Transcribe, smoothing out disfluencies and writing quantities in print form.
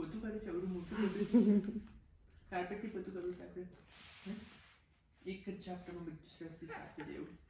पोतू करायचं एवढं मोठं कार्पेटची पोतू करू सापडे एक चॅप्टर मग दुसऱ्या